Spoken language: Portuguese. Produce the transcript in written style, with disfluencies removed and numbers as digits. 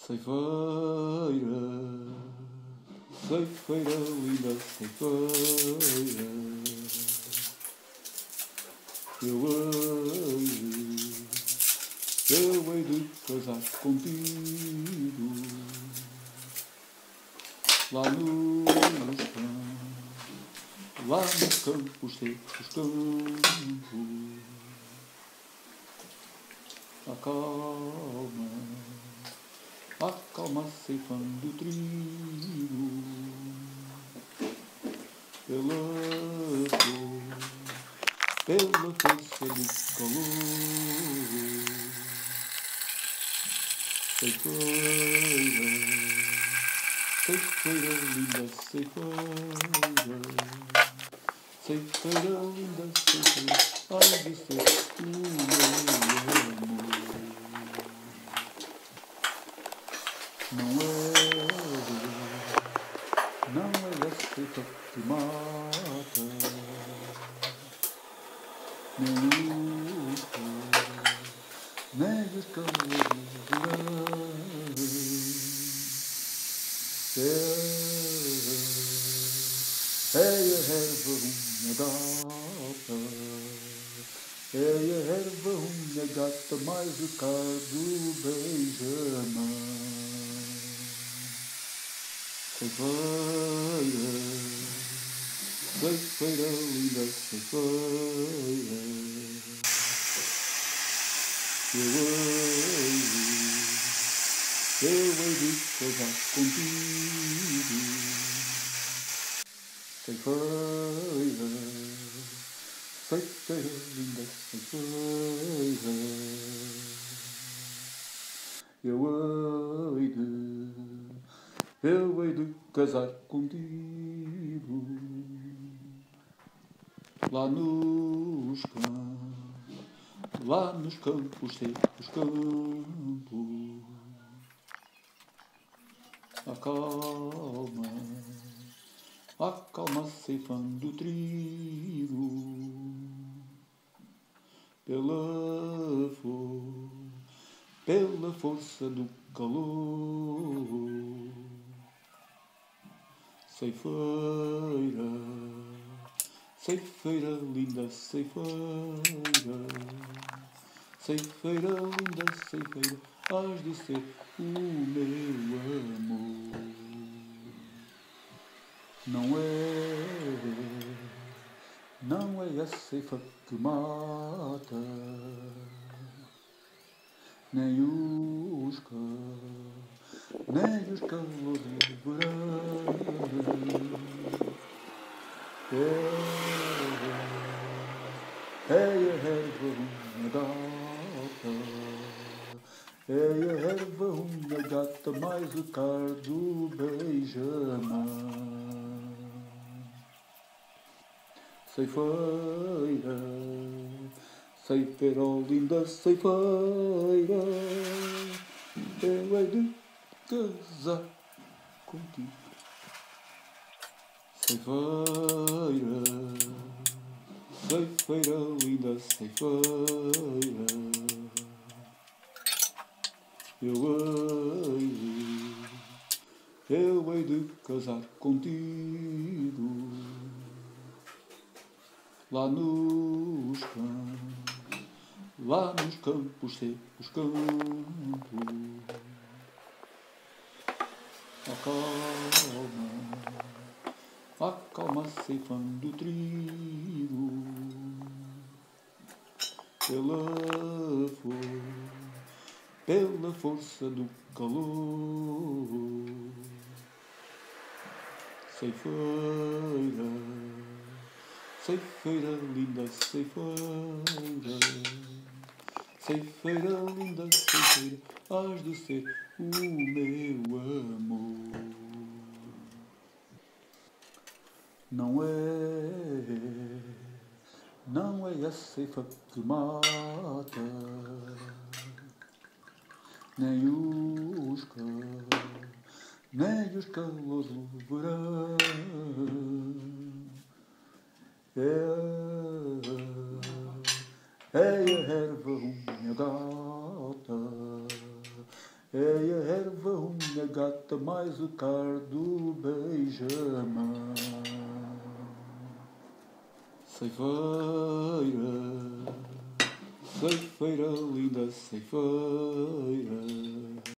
Ceifeira, ceifeira linda, ceifeira, eu hei de casar contigo, lá nos campos secos, campos, acalma ceifando o trigo, pela força do calor, ceifeira, ceifeira linda, ceifeira, ceifeira linda, ceifeira, ai de ser o meu amor. Não é a ceifa que mata, nem os calores é a erva unha gata, é a erva unha gata mais o cardo beija-mão. Ceifeira, ceifeira linda, ceifeira, eu hei de casar contigo, ceifeira, ceifeira linda, ceifeira, eu hei de casar contigo, lá nos campos secos, campos, acalma ceifando o trigo, pela força do calor, ceifeira, ceifeira linda, ceifeira, ceifeira linda, ceifeira, hás de ser o meu amor. Não é a ceifa que mata, nem os calores do verão, é a erva unha gata, é a erva unha gata mais o cardo beija-mão. Ceifeira, ceifeira linda, ceifeira, eu hei de casar contigo. Ceifeira, ceifeira linda, ceifeira, eu hei de casar contigo, lá nos campos secos, campos, acalma ceifando o trigo, pela força do calor, ceifeira, ceifeira linda, ceifeira, ceifeira linda, ceifeira, hás de ser o meu amor. Não é a ceifa que mata, nem os calores do verão, é a erva unha gata, É a erva, unha gata, mais o cardo, beija-mão. Ceifeira, ceifeira linda, ceifeira.